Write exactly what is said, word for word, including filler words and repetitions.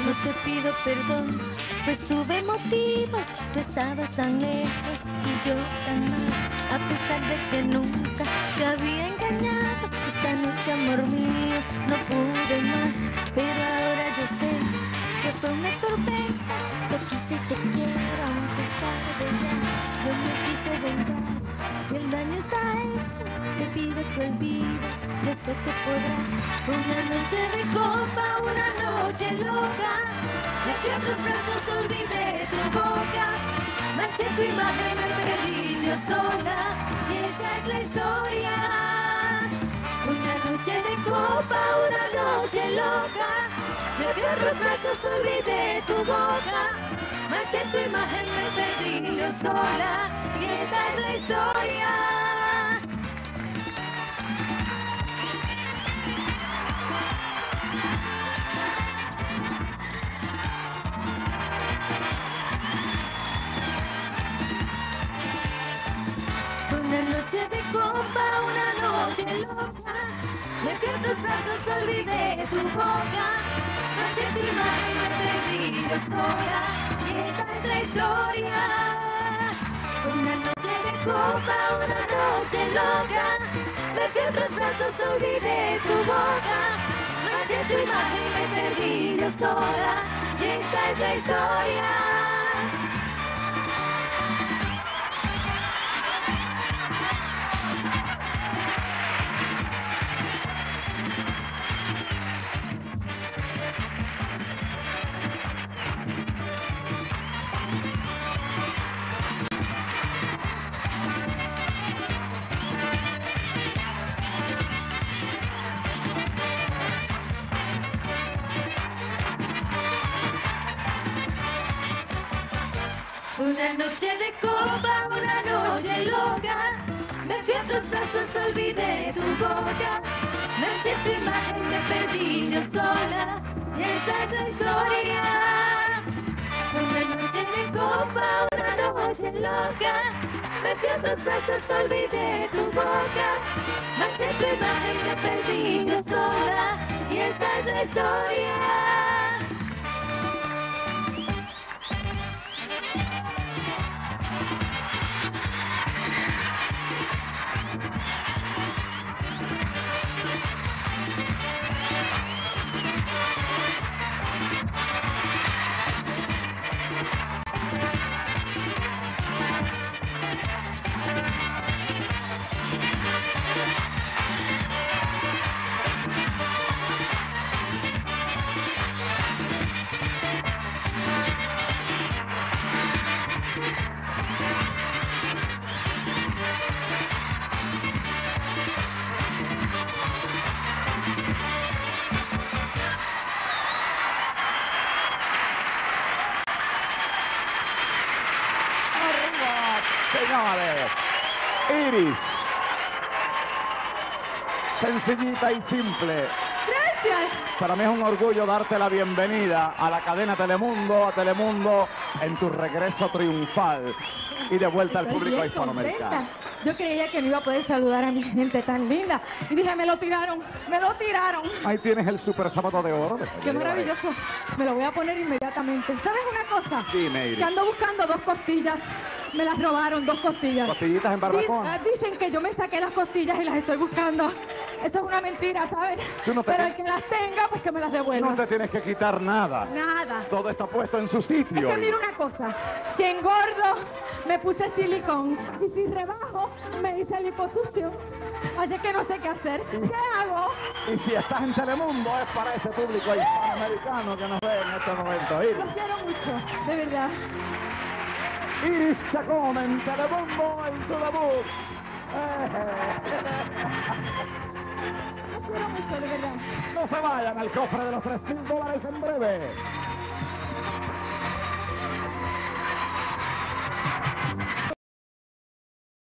No te pido perdón, pues tuve motivos. Tú estabas tan lejos y yo tan mal. A pesar de que nunca te había engañado, esta noche, amor mío, no pude más. Pero ahora yo sé que fue una torpeza. Te quise y te quiero, aunque es tarde ya. Yo me quise vengar y el daño está hecho. Te pido que olvides, yo sé que podrás. Una noche de copa, una noche loca. Desde otros brazos olvidé tu boca. Manché tu imagen, me perdí yo sola. Y esa es la historia. Una noche de copa, una noche loca. Desde otros brazos olvidé tu boca. Manché tu imagen, me perdí yo sola. Y esa es la historia. Una noche de copa, una noche loca. Desde otros brazos olvidé tu boca. Manché tu imagen, me perdí yo sola. Y esa es la historia. Una noche de copa, una noche loca. Desde otros brazos olvidé tu boca. Manché tu imagen, me perdí yo sola. Y esa es la historia. Una noche de copa, una noche loca. Me fui a otros brazos, olvidé tu boca. Manché tu imagen, me perdí yo sola. Y esa es la historia. Una noche de copa, una noche loca. Me fui a otros brazos, olvidé tu boca. Manché tu imagen, me perdí yo sola. Y esa es la historia. Señores, Iris, sencillita y simple. Gracias. Para mí es un orgullo darte la bienvenida a la cadena Telemundo, a Telemundo en tu regreso triunfal y de vuelta al Estoy público bien hispanoamericano. contenta. Yo creía que no iba a poder saludar a mi gente tan linda. Y dije, me lo tiraron, me lo tiraron. Ahí tienes el super sábado de oro. Qué maravilloso. Me lo voy a poner inmediatamente. ¿Sabes una cosa? Dime, Iris. Que ando buscando dos costillas. Me las robaron, dos costillas. ¿Costillitas en barbacoa? Dic- Dicen que yo me saqué las costillas y las estoy buscando. Eso es una mentira, ¿sabes? Tú no te- Pero el que las tenga, pues que me las devuelva. No te tienes que quitar nada. Nada. Todo está puesto en su Es sitio. que mira una cosa, si engordo, me puse silicón, y si rebajo, me hice liposucción. Así que no sé qué hacer. ¿Qué hago? Y si estás en Telemundo es para ese público hispanoamericano que nos ve en este momento. Iris. Los quiero mucho, de verdad. Iris Chacón en Telemundo en su debut. Los quiero mucho, de verdad. No se vayan al cofre de los tres mil dólares en breve.